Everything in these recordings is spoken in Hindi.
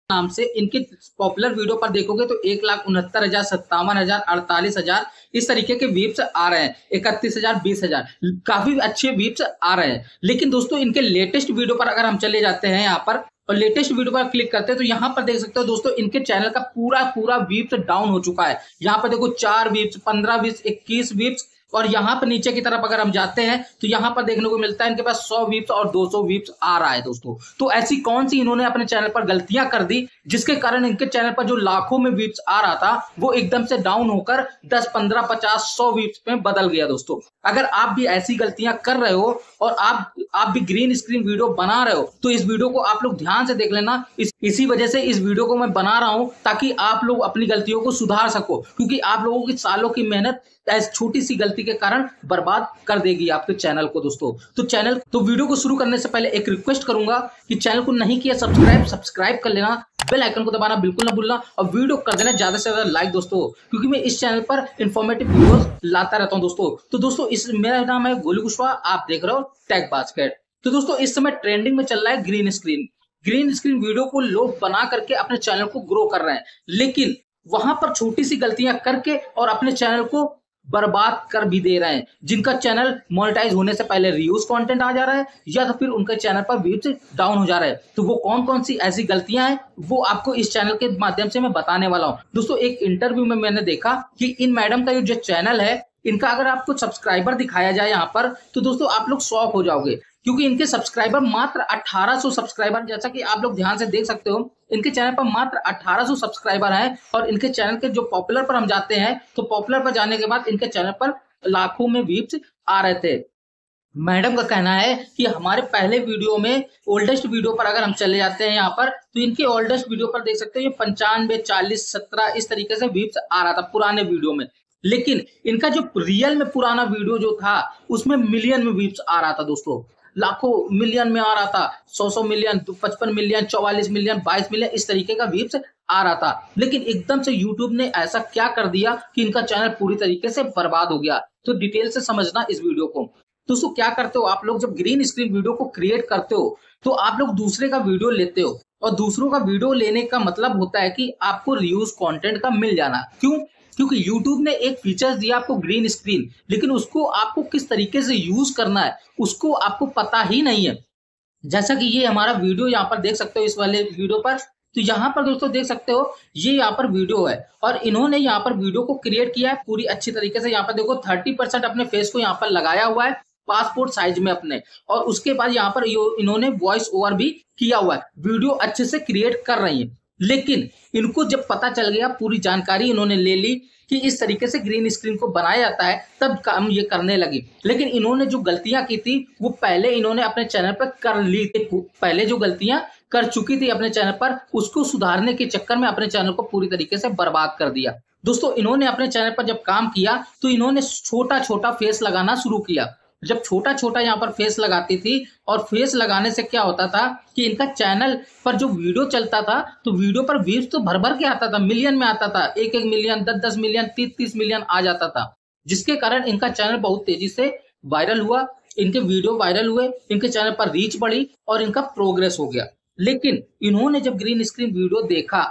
नाम से इनके पॉपुलर वीडियो पर देखोगे तो 1,69,000, 57,000, 48,000 इस तरीके के व्यूज आ रहे हैं। 31,000, 20,000 काफी अच्छे व्यूज आ रहे हैं। लेकिन दोस्तों इनके लेटेस्ट वीडियो पर अगर हम चले जाते हैं यहाँ पर और लेटेस्ट वीडियो पर क्लिक करते हैं तो यहाँ पर देख सकते हो दोस्तों इनके चैनल का पूरा व्यूज डाउन हो चुका है। यहाँ पर देखो 4 व्यूज, 15 व्यूज, 21 व्यूज और यहाँ पर नीचे की तरफ अगर हम जाते हैं तो यहाँ पर देखने को मिलता है इनके पास 100 व्यूज और 200 व्यूज आ रहा है दोस्तों। तो ऐसी कौन सी इन्होंने अपने चैनल पर गलतियां कर दी जिसके कारण इनके चैनल पर जो लाखों में व्यूज आ रहा था वो एकदम से डाउन होकर 10, 15, 50, 100 व्यूज में बदल गया दोस्तों। अगर आप भी ऐसी गलतियां कर रहे हो और आप भी ग्रीन स्क्रीन वीडियो बना रहे हो तो इस वीडियो को आप लोग ध्यान से देख लेना। इसी वजह से इस वीडियो को मैं बना रहा हूं ताकि आप लोग अपनी गलतियों को सुधार सको, क्योंकि आप लोगों की सालों की मेहनत इस छोटी सी गलती के कारण बर्बाद कर देगी आपके चैनल को दोस्तों। तो वीडियो को शुरू करने से पहले एक रिक्वेस्ट करूंगा कि चैनल को नहीं किया सब्सक्राइब कर लेना, बेल आइकन को दबाना बिल्कुल ना भूलना और वीडियो कर देना ज्यादा से ज्यादा लाइक दोस्तों, क्योंकि मैं इस चैनल पर इंफॉर्मेटिव वीडियोस लाता रहता हूं दोस्तों। तो दोस्तों मेरा नाम है गोलू कुशवाहा, आप देख रहे हो टेक बास्केट। तो दोस्तों इस समय ट्रेंडिंग में चल रहा है ग्रीन स्क्रीन वीडियो को लोग बना करके अपने चैनल को ग्रो कर रहे हैं, लेकिन वहां पर छोटी सी गलतियां करके और अपने चैनल को बर्बाद कर भी दे रहे हैं। जिनका चैनल मोनेटाइज होने से पहले रीयूज कंटेंट आ जा रहा है या तो फिर उनके चैनल पर व्यूज डाउन हो जा रहा है। तो वो कौन कौन सी ऐसी गलतियां हैं वो आपको इस चैनल के माध्यम से मैं बताने वाला हूं दोस्तों। एक इंटरव्यू में मैंने देखा कि इन मैडम का जो चैनल है इनका अगर आपको सब्सक्राइबर दिखाया जाए यहाँ पर तो दोस्तों आप लोग शॉक हो जाओगे, क्योंकि इनके सब्सक्राइबर मात्र 1800 सब्सक्राइबर, जैसा कि आप लोग ध्यान से देख सकते हो इनके चैनल पर मात्र 1800 सब्सक्राइबर हैं। और इनके चैनल के जो पॉपुलर पर हम जाते हैं तो पॉपुलर पर जाने के बाद इनके चैनल पर लाखों में व्यूज आ रहे थे। मैडम का कहना है कि हमारे पहले वीडियो में ओल्डेस्ट वीडियो पर अगर हम चले जाते हैं यहाँ पर तो इनके ओल्डेस्ट वीडियो पर देख सकते हो ये 95, 40, 17 इस तरीके से व्यूज आ रहा था पुराने वीडियो में। लेकिन इनका जो रियल में पुराना वीडियो जो था उसमें मिलियन में व्यूज आ रहा था दोस्तों, लाखों मिलियन में आ रहा था, 100 मिलियन, 55 मिलियन, 44 मिलियन, 22 मिलियन इस तरीके का व्यूज आ रहा था। लेकिन एकदम से यूट्यूब ने ऐसा क्या कर दिया कि इनका चैनल पूरी तरीके से बर्बाद हो गया। तो डिटेल से समझना इस वीडियो को। दोस्तों क्या करते हो आप लोग, जब ग्रीन स्क्रीन वीडियो को क्रिएट करते हो तो आप लोग दूसरे का वीडियो लेते हो और दूसरों का वीडियो लेने का मतलब होता है कि आपको रीयूज कंटेंट का मिल जाना। क्यों? क्योंकि YouTube ने एक फीचर दिया आपको ग्रीन स्क्रीन, लेकिन उसको आपको किस तरीके से यूज करना है उसको आपको पता ही नहीं है। जैसा कि ये हमारा वीडियो यहाँ पर देख सकते हो इस वाले वीडियो पर, तो यहाँ पर दोस्तों देख सकते हो ये यहाँ पर वीडियो है और इन्होंने यहाँ पर वीडियो को क्रिएट किया है पूरी अच्छी तरीके से। यहाँ पर देखो 30% अपने फेस को यहाँ पर लगाया हुआ है पासपोर्ट साइज में अपने, और उसके बाद यहाँ पर इन्होंने वॉइस ओवर भी किया हुआ है। वीडियो अच्छे से क्रिएट कर रही है, लेकिन इनको जब पता चल गया, पूरी जानकारी इन्होंने ले ली कि इस तरीके से ग्रीन स्क्रीन को बनाया जाता है, तब काम ये करने लगी। लेकिन इन्होंने जो गलतियां की थी वो पहले इन्होंने अपने चैनल पर कर ली थी। पहले जो गलतियां कर चुकी थी अपने चैनल पर उसको सुधारने के चक्कर में अपने चैनल को पूरी तरीके से बर्बाद कर दिया। दोस्तों इन्होंने अपने चैनल पर जब काम किया तो इन्होंने छोटा छोटा फेस लगाना शुरू किया। जब छोटा छोटा यहाँ पर फेस लगाती थी और फेस लगाने से क्या होता था कि इनका चैनल पर जो वीडियो चलता था तो वीडियो पर व्यूज तो भर भर के आता था, मिलियन में आता था, 1-1 मिलियन, 10-10 मिलियन, 30-30 मिलियन आ जाता था, जिसके कारण इनका चैनल बहुत तेजी से वायरल हुआ। इनके वीडियो वायरल हुए, इनके चैनल पर रीच बढ़ी और इनका प्रोग्रेस हो गया। लेकिन इन्होंने जब ग्रीन स्क्रीन वीडियो देखा,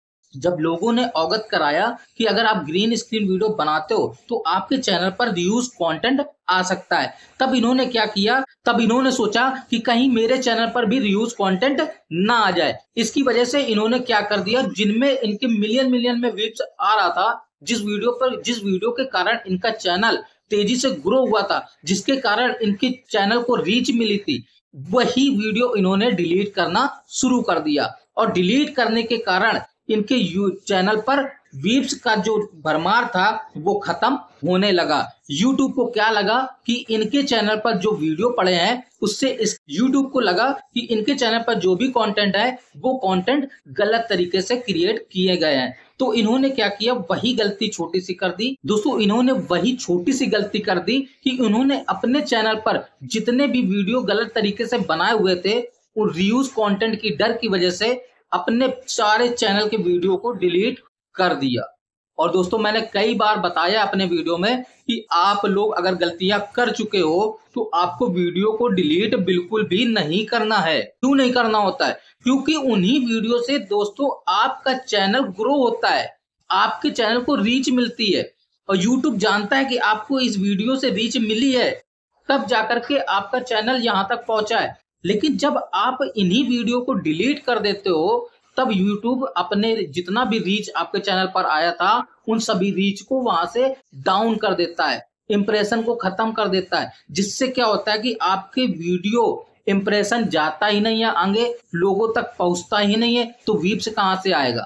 जब लोगों ने अवगत कराया कि अगर आप ग्रीन स्क्रीन वीडियो बनाते हो तो आपके चैनल पर रीयूज कंटेंट आ सकता है, तब इन्होंने क्या किया, तब इन्होंने सोचा कि कहीं मेरे चैनल पर भी रीयूज कंटेंट ना आ जाए। इसकी वजह से इन्होंने क्या कर दिया, जिनमें इनके मिलियन में व्यूज आ रहा था, जिस वीडियो के कारण इनका चैनल तेजी से ग्रो हुआ था, जिसके कारण इनके चैनल को रीच मिली थी, वही वीडियो इन्होंने डिलीट करना शुरू कर दिया। और डिलीट करने के कारण इनके चैनल पर व्यूज का जो भरमार था वो खत्म होने लगा। YouTube को क्या लगा कि इनके चैनल पर जो वीडियो पड़े हैं उससे इस YouTube को लगा कि इनके चैनल पर जो भी कंटेंट है वो कंटेंट गलत तरीके से क्रिएट किए गए हैं। तो इन्होंने क्या किया, वही गलती छोटी सी कर दी दोस्तों। इन्होंने वही छोटी सी गलती कर दी कि उन्होंने अपने चैनल पर जितने भी वीडियो गलत तरीके से बनाए हुए थे वो रीयूज कंटेंट की डर की वजह से अपने सारे चैनल के वीडियो को डिलीट कर दिया। और दोस्तों मैंने कई बार बताया अपने वीडियो में कि आप लोग अगर गलतियां कर चुके हो तो आपको वीडियो को डिलीट बिल्कुल भी नहीं करना है। क्यों नहीं करना होता है? क्योंकि उन्हीं वीडियो से दोस्तों आपका चैनल ग्रो होता है, आपके चैनल को रीच मिलती है और यूट्यूब जानता है कि आपको इस वीडियो से रीच मिली है, तब जाकर के आपका चैनल यहाँ तक पहुंचा है। लेकिन जब आप इन्हीं वीडियो को डिलीट कर देते हो तब यूट्यूब अपने जितना भी रीच आपके चैनल पर आया था उन सभी रीच को वहां से डाउन कर देता है, इंप्रेशन को खत्म कर देता है, जिससे क्या होता है कि आपके वीडियो इंप्रेशन जाता ही नहीं है, आगे लोगों तक पहुंचता ही नहीं है, तो व्यूज कहां से आएगा?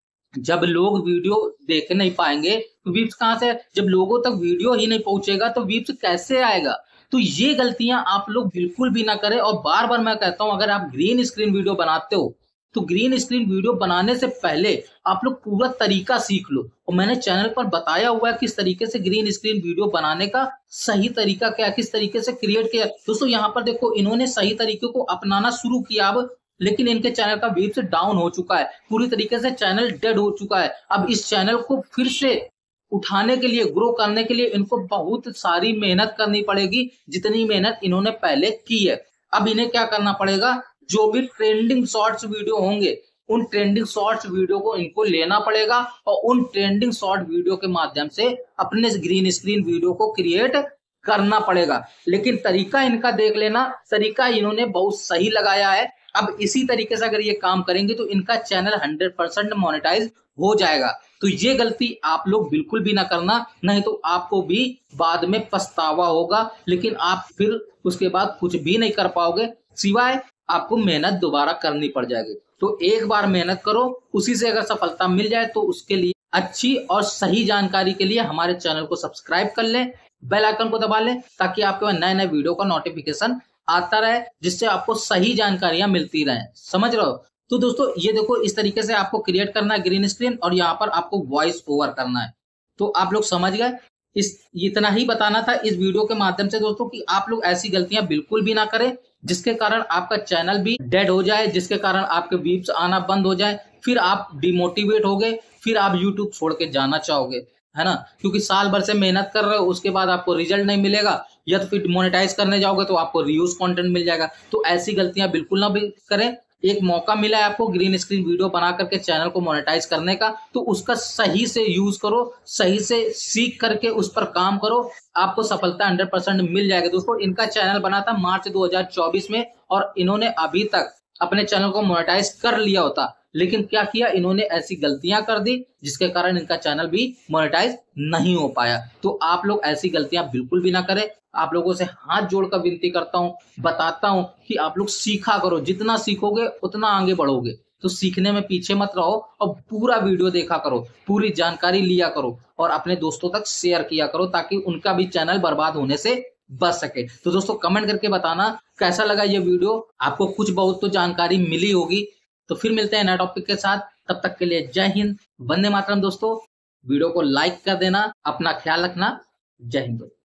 जब लोग वीडियो देख नहीं पाएंगे तो व्यूज कहां से? जब लोगों तक वीडियो ही नहीं पहुंचेगा तो व्यूज कैसे आएगा? तो ये गलतियां आप लोग बिल्कुल भी ना करें। और बार बार मैं कहता हूं, अगर आप ग्रीन स्क्रीन वीडियो बनाते हो तो ग्रीन स्क्रीन वीडियो बनाने से पहले आप लोग पूरा तरीका सीख लो। और मैंने चैनल पर बताया हुआ है किस तरीके से ग्रीन स्क्रीन वीडियो बनाने का सही तरीका क्या है, किस तरीके से क्रिएट किया। दोस्तों यहाँ पर देखो, इन्होंने सही तरीके को अपनाना शुरू किया अब, लेकिन इनके चैनल का व्यूज डाउन हो चुका है, पूरी तरीके से चैनल डेड हो चुका है। अब इस चैनल को फिर से उठाने के लिए, ग्रो करने के लिए इनको बहुत सारी मेहनत करनी पड़ेगी, जितनी मेहनत इन्होंने पहले की है। अब इन्हें क्या करना पड़ेगा? जो भी ट्रेंडिंग शॉर्ट्स वीडियो होंगे उन ट्रेंडिंग शॉर्ट्स वीडियो को इनको लेना पड़ेगा और उन ट्रेंडिंग शॉर्ट वीडियो के माध्यम से अपने ग्रीन स्क्रीन वीडियो को क्रिएट करना पड़ेगा। लेकिन तरीका इनका देख लेना, तरीका इन्होंने बहुत सही लगाया है। अब इसी तरीके से अगर ये काम करेंगे तो इनका चैनल 100% मोनेटाइज हो जाएगा। तो ये गलती आप लोग बिल्कुल भी ना करना, नहीं तो आपको भी बाद में पछतावा होगा, लेकिन आप फिर उसके बाद कुछ भी नहीं कर पाओगे, सिवाय आपको मेहनत दोबारा करनी पड़ जाएगी। तो एक बार मेहनत करो, उसी से अगर सफलता मिल जाए तो उसके लिए अच्छी और सही जानकारी के लिए हमारे चैनल को सब्सक्राइब कर लें, बेल आइकन को दबा लें, ताकि आपके नए नए वीडियो का नोटिफिकेशन आता रहे, जिससे आपको सही जानकारियां मिलती रहें। समझ रहे हो? तो दोस्तों ये देखो, इस तरीके से आपको क्रिएट करना है ग्रीन स्क्रीन और यहाँ पर आपको वॉइस ओवर करना है। तो आप लोग समझ गए। इस इतना ही बताना था इस वीडियो के माध्यम से दोस्तों, कि आप लोग ऐसी गलतियां बिल्कुल भी ना करें जिसके कारण आपका चैनल भी डेड हो जाए, जिसके कारण आपके व्यूज आना बंद हो जाए, फिर आप डिमोटिवेट हो गए, फिर आप यूट्यूब छोड़ के जाना चाहोगे, है ना? क्योंकि साल भर से मेहनत कर रहे हो, उसके बाद आपको रिजल्ट नहीं मिलेगा, या तो फिर मोनेटाइज करने जाओगे तो आपको रीयूज कंटेंट मिल जाएगा। तो ऐसी गलतियां बिल्कुल ना भी करें। एक मौका मिला है आपको ग्रीन स्क्रीन वीडियो बना करके चैनल को मोनेटाइज करने का, तो उसका सही से यूज करो, सही से सीख करके उस पर काम करो, आपको सफलता 100% मिल जाएगी। दोस्तों इनका चैनल बना था मार्च 2024 में और इन्होंने अभी तक अपने चैनल को मोनेटाइज कर लिया होता, लेकिन क्या किया इन्होंने? ऐसी गलतियां कर दी जिसके कारण इनका चैनल भी मोनेटाइज नहीं हो पाया। तो आप लोग ऐसी गलतियां बिल्कुल भी ना करें। आप लोगों से हाथ जोड़कर विनती करता हूं, बताता हूं कि आप लोग सीखा करो, जितना सीखोगे उतना आगे बढ़ोगे। तो सीखने में पीछे मत रहो और पूरा वीडियो देखा करो, पूरी जानकारी लिया करो और अपने दोस्तों तक शेयर किया करो, ताकि उनका भी चैनल बर्बाद होने से बच सके। तो दोस्तों कमेंट करके बताना कैसा लगा ये वीडियो, आपको कुछ बहुत तो जानकारी मिली होगी। तो फिर मिलते हैं नए टॉपिक के साथ, तब तक के लिए जय हिंद, वंदे मातरम। दोस्तों वीडियो को लाइक कर देना, अपना ख्याल रखना, जय हिंद।